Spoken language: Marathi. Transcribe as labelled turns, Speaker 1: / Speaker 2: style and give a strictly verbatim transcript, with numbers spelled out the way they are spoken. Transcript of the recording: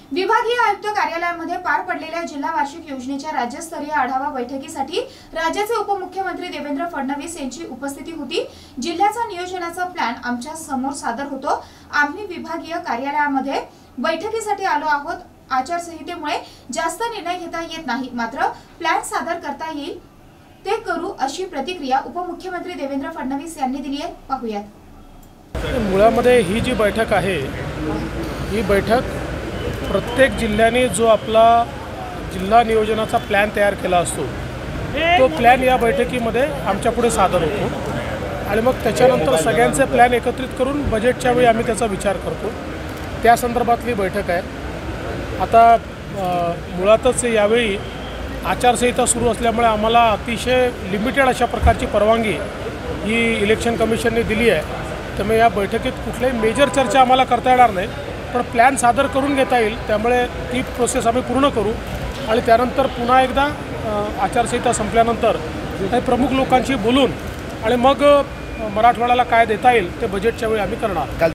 Speaker 1: विभागीय आयुक्त कार्यालयामध्ये पार पडलेल्या जिल्हा वार्षिक योजनेच्या राज्यस्तरीय आढावा बैठकीसाठी राज्याचे उपमुख्यमंत्री देवेंद्र फडणवीस यांची उपस्थिती होती। जिल्ह्याचा नियोजनाचा प्लॅन आमच्या समोर सादर होतो। आम्ही विभागीय कार्यालयामध्ये बैठकीसाठी आलो आहोत। आचारसंहितेमुळे जास्त निर्णय घेता येत नाही, मात्र प्लॅन सादर करता येईल ते करू, अशी प्रतिक्रिया उपमुख्यमंत्री देवेंद्र फडणवीस यांनी दिली आहे। पाहूयात।
Speaker 2: मुळामध्ये ही जी बैठक आहे, ही बैठक प्रत्येक जिल्ह्याने जो आपला जिल्हा नियोजनाचा प्लॅन तयार केला असतो, तो प्लॅन या बैठकीमध्ये आमच्या पुढे सादर होतो आणि मग त्याच्यानंतर सगळ्यांचे प्लॅन एकत्रित करून बजेटच्या वेळी आम्ही त्याचा विचार करतो। त्या संदर्भातली बैठक आहे। आता मुळातच यावेळी आचारसंहिता सुरू असल्यामुळे आम्हाला अतिशय लिमिटेड अशा प्रकारची परवानगी ही इलेक्शन कमिशनने दिली आहे। त्यामुळे या बैठकीत कुठल्याही मेजर चर्चा आम्हाला करता येणार नाही, पण प्लॅन सादर करून घेता येईल। त्यामुळे ती प्रोसेस आम्ही पूर्ण करू आणि त्यानंतर पुन्हा एकदा आचारसंहिता संपल्यानंतर काही प्रमुख लोकांशी बोलून आणि मग मराठवाड्याला काय देता येईल ते बजेटच्या वेळी आम्ही करणार।